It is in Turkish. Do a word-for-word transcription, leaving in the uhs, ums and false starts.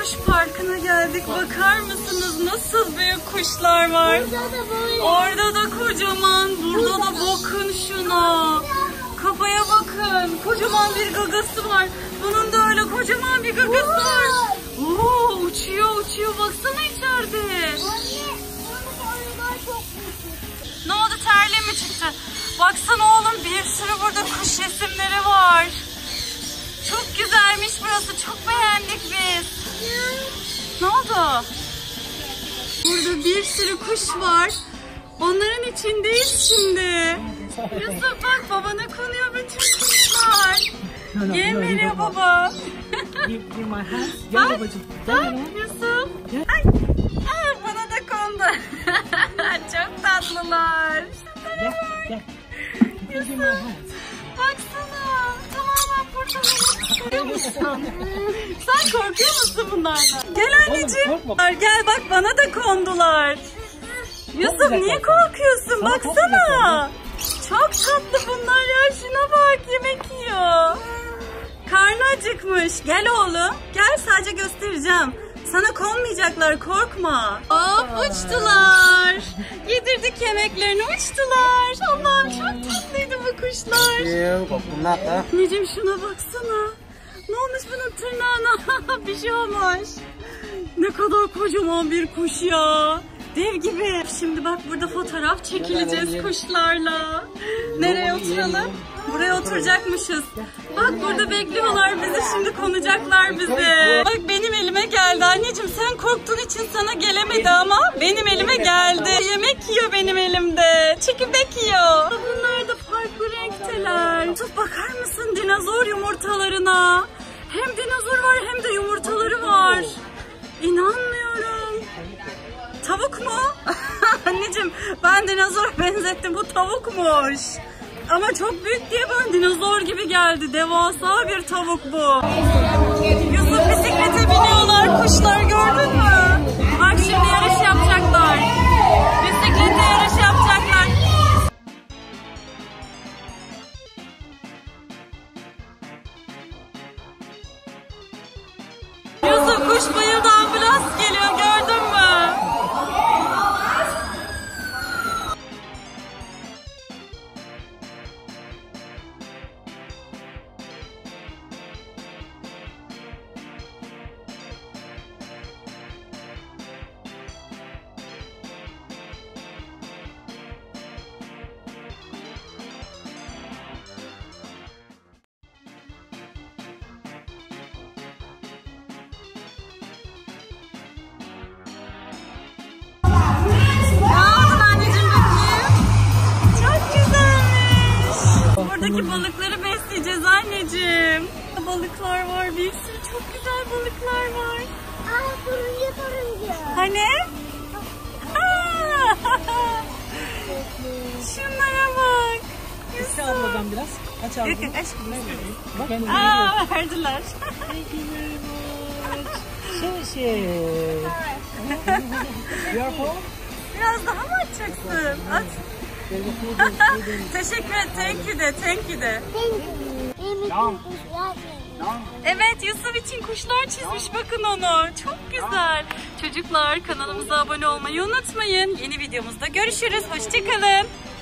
kuş parkına geldik. Bakar mısınız nasıl büyük kuşlar var. Orada da kocaman, burada da bakın şuna. Kafaya bakın. Kocaman bir gagası var. Bunun da öyle kocaman bir gagası var. Oo, uçuyor uçuyor. Baksana içeride. Ne oldu, terliği mi çıktı? Baksana oğlum, bir sürü burada kuş resimleri var. Çok güzelmiş burası. Çok beğendik biz. Ne oldu? Burada bir sürü kuş var. Onların içindeyiz şimdi. Yusuf bak, babana konuyor bütün kuşlar. Gel veriyor baba. Bak, bak Yusuf. Ay, ay, bana da kondu. Çok tatlılar. Gel, gel. Yusuf, baksana. Tamamen kurtarıyor musun? Sen korkuyor musun bunlardan? Gel anneciğim. Gel bak, bana da kondular. Yusuf niye korkuyorsun? Baksana. Çok tatlı bunlar ya. Şuna bak, yemek yiyor. Karnı acıkmış. Gel oğlum. Gel, sadece göstereceğim. Sana konmayacaklar, korkma. Hop, uçtular. Yedirdik yemeklerini, uçtular. Allah'ım çok tatlıydı bu kuşlar. Anneciğim şuna baksana. Ne olmuş bunun tırnağına? Bir şey olmuş. Ne kadar kocaman bir kuş ya. Dev gibi. Şimdi bak, burada fotoğraf çekileceğiz kuşlarla. Nereye oturalım? Buraya oturacakmışız. Bak burada bekliyorlar bizi, şimdi konacaklar bize. Bak benim elime geldi anneciğim, sen korktuğun için sana gelemedi ama benim elime geldi. Yemek yiyor benim elimde. Çekirdek yiyor. Bunlar da farklı renkteler. Tut, bakar mısın dinozor yumurtalarına? Hem dinozor var hem de yumurtaları var. İnanmıyorum. Tavuk mu? Anneciğim ben dinozora benzettim, bu tavukmuş. Ama çok büyük diye ben dinozor gibi geldi. Devasa bir tavuk bu. Yusuf, bisiklete biniyorlar kuşlar, gördün mü? Bak şimdi yarış yapacaklar. Bisiklete yarış yapacaklar. Yusuf, kuş bayıldı, ambulans geliyor, gördün mü? Buradaki balıkları besleyeceğiz anneciğim. Balıklar var, bir sürü çok güzel balıklar var. Aa, turuncu turuncu. Hani? Aa! Şunlara bak. Yusuf. Abladan biraz. Aç abla. Yok yok, aşkım. Bak. Aa, verdiler. Şey şey. Biraz daha mı açacaksın? Aç. Teşekkür et, thank you de, thank you de. Evet, Yusuf için kuşlar çizmiş, bakın onu. Çok güzel. Çocuklar, kanalımıza abone olmayı unutmayın. Yeni videomuzda görüşürüz. Hoşça kalın.